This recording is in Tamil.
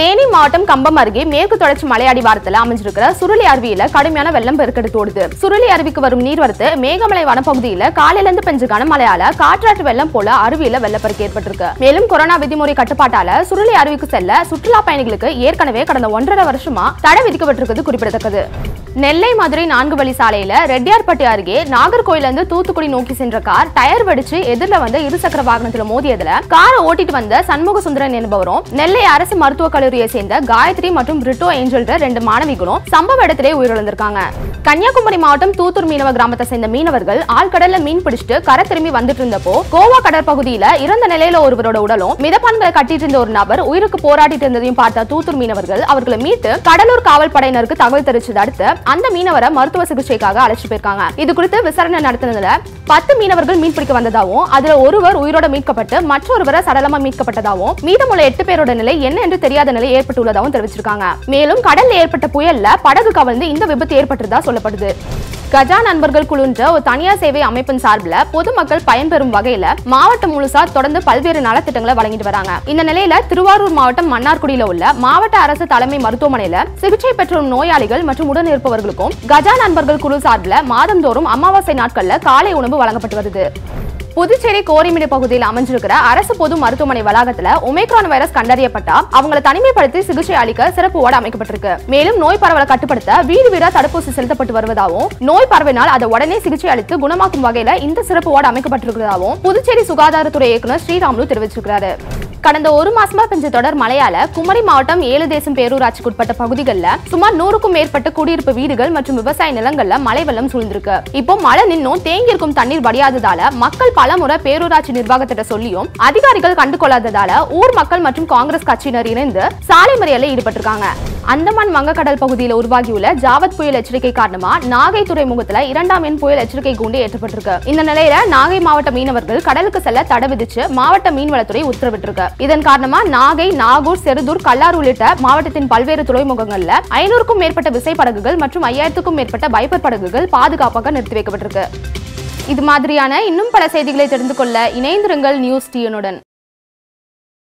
தேனி மாவட்டம் கம்பம் அருகே மேற்கு தொடர்ச்சி மலை அடிவாரத்தில் அமைஞ்சிருக்கிற சுருளி அருவியில கடுமையான வெள்ளம் பெருக்கெடுத்து ஓடுது. சுருளி அருவிக்கு வரும் நீர்வரத்து மேகமலை வனப்பகுதியில காலையிலிருந்து பெஞ்ச கனமழையால காற்றாற்று வெள்ளம் போல அருவியில வெள்ளப்பெருக்கு ஏற்பட்டிருக்கு. மேலும் கொரோனா விதிமுறை கட்டுப்பாட்டால சுருளி அருவிக்கு செல்ல சுற்றுலா பயணிகளுக்கு ஏற்கனவே கடந்த 1.5 வருஷமா தடை விதிக்கப்பட்டிருக்கிறது குறிப்பிடத்தக்கது. நெல்லை மதுரை 4 வழி சாலையில ரெட்டியார்பட்டி அருகே நாகர்கோயிலிருந்து தூத்துக்குடி நோக்கி சென்ற கார் டயர் வெடிச்சு எதிரில வந்த இருசக்கர வாகனத்துல மோதியதுல காரை ஓட்டிட்டு வந்த சண்முக சுந்தரன் என்பவரும் நெல்லை அரசு மருத்துவக் கல்லூரியை சேர்ந்த காயத்ரி மற்றும் பிரிட்டோ ஏஞ்சல் 2 மாணவிகளும் சம்பவ இடத்திலே உயிரிழந்திருக்காங்க. கன்னியாகுமரி மாவட்டம் தூத்தூர் மீனவ கிராமத்தை சேர்ந்த மீனவர்கள் ஆழ்கடல்ல மீன் பிடிச்சிட்டு கரை திரும்பி வந்துட்டு இருந்தப்போ கோவா கடற்பகுதியில இறந்த நிலையில ஒருவரோட உடலும் மிதப்பான்களை கட்டிட்டு இருந்த ஒரு நபர் உயிருக்கு போராடிட்டு இருந்ததையும் பார்த்த தூத்தூர் மீனவர்கள் அவர்களை மீட்டு கடலூர் காவல் படையினருக்கு தகவல் தெரிவிச்சதை அடுத்து அந்த மீனவரை மருத்துவ சிகிச்சைக்காக அழைச்சு போயிருக்காங்க. இது குறித்து விசாரணை நடத்தினதுல 10 மீனவர்கள் மீன் பிடிக்க வந்ததாகவும் அதுல ஒருவர் உயிரோட மீட்கப்பட்டு மற்றொருவரை சடலமா மீட்கப்பட்டதாகவும் மீதமுள்ள 8 பேரோட நிலை என்ன என்று தெரியாத நிலை ஏற்பட்டுள்ளதாகவும் தெரிவிச்சிருக்காங்க. மேலும் கடல்ல ஏற்பட்ட புயல்ல படகு கவிழ்ந்து இந்த விபத்து ஏற்பட்டதா சொல்லப்படுது. கஜா நண்பர்கள் குழுன்ற ஒரு தனியார் சேவை அமைப்பின் சார்பில் பொதுமக்கள் பயன்பெறும் வகையில மாவட்டம் முழுசா தொடர்ந்து பல்வேறு நலத்திட்டங்களை வழங்கிட்டு வராங்க. இந்த நிலையில திருவாரூர் மாவட்டம் மன்னார்குடியில உள்ள மாவட்ட அரசு தலைமை மருத்துவமனையில சிகிச்சை பெற்றும் நோயாளிகள் மற்றும் உடன் இருப்பவர்களுக்கும் கஜா நண்பர்கள் குழு சார்பில் மாதந்தோறும் அமாவாசை நாட்கள்ல காலை உணவு வழங்கப்பட்டு வருது. புதுச்சேரி கோரிமேடு பகுதியில் அமைஞ்சிருக்கிற அரசு பொது மருத்துவமனை வளாகத்துல ஒமைக்ரான் வைரஸ் கண்டறியப்பட்டா அவங்களை தனிமைப்படுத்தி சிகிச்சை அளிக்க சிறப்பு வார்டு அமைக்கப்பட்டிருக்கு. மேலும் நோய் பரவலை கட்டுப்படுத்த வீடு வீடா தடுப்பூசி செலுத்தப்பட்டு வருவதாகவும் நோய் பரவினால் அதை உடனே சிகிச்சை அளித்து குணமாக்கும் வகையில இந்த சிறப்பு வார்டு அமைக்கப்பட்டிருக்கிறதாகவும் புதுச்சேரி சுகாதாரத்துறை இயக்குநர் ஸ்ரீராமுலு தெரிவிச்சிருக்கிறாரு. கடந்த 1 மாசமா பெஞ்ச தொடர் மழையால குமரி மாவட்டம் 7 தேசம் பேரூராட்சிக்குட்பட்ட பகுதிகளில் சுமார் 100க்கும் மேற்பட்ட குடியிருப்பு வீடுகள் மற்றும் விவசாய நிலங்கள்ல மழை வெள்ளம் சூழ்ந்திருக்கு. இப்போ மழை நின்னும் தேங்கி இருக்கும் தண்ணீர் வடியாததால மக்கள் பலமுறை பேரூராட்சி நிர்வாகத்திட்ட சொல்லியும் அதிகாரிகள் கண்டுகொள்ளாததால ஊர் மக்கள் மற்றும் காங்கிரஸ் கட்சியினர் இணைந்து சாலை மறியலில் ஈடுபட்டிருக்காங்க. அந்தமான் வங்கக்கடல் பகுதியில் உருவாகியுள்ள ஜாவத் புயல் எச்சரிக்கை காரணமா நாகை துறைமுகத்துல 2ஆம் எண் புயல் எச்சரிக்கை கூண்டு ஏற்றப்பட்டிருக்கு. இந்த நிலையில நாகை மாவட்ட மீனவர்கள் கடலுக்கு செல்ல தடை விதிச்சு மாவட்ட மீன்வளத்துறை உத்தரவிட்டிருக்கு. இதன் காரணமா நாகை, நாகூர், செருதூர், கல்லார் உள்ளிட்ட மாவட்டத்தின் பல்வேறு துறைமுகங்கள்ல 500க்கும் மேற்பட்ட விசைப்படகுகள் மற்றும் 5000க்கும் மேற்பட்ட பைபர் படகுகள் பாதுகாப்பாக நிறுத்தி வைக்கப்பட்டிருக்கு. இது மாதிரியான இன்னும் பல செய்திகளை தெரிந்து கொள்ள இணைந்திருங்கள் நியூஸ் டிஎனுடன்.